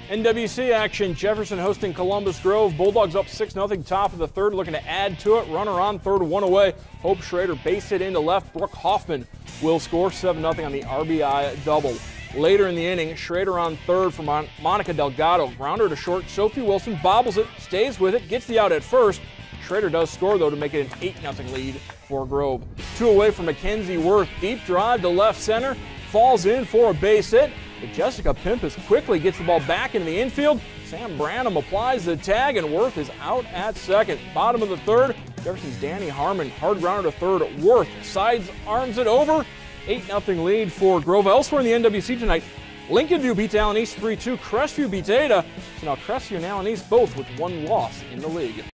NWC action, Jefferson hosting Columbus Grove. Bulldogs up 6-0, top of the third, looking to add to it. Runner on third, one away. Hope Schrader base hit into left. Brooke Hoffman will score 7-0 on the RBI double. Later in the inning, Schrader on third for Monica Delgado. Grounder to short. Sophie Wilson bobbles it, stays with it, gets the out at first. Schrader does score, though, to make it an 8-0 lead for Grove. Two away from Mackenzie Worth. Deep drive to left center. Falls in for a base hit. But Jessica Pimpus quickly gets the ball back into the infield. Sam Branham applies the tag, and Worth is out at second. Bottom of the third, Jefferson's Danny Harmon. Hard grounder to third. Worth sides arms it over. 8-0 lead for Grove. Elsewhere in the NWC tonight, Lincoln View beats Allen East 3-2. Crestview beats Ada. So now Crestview and Allen East both with one loss in the league.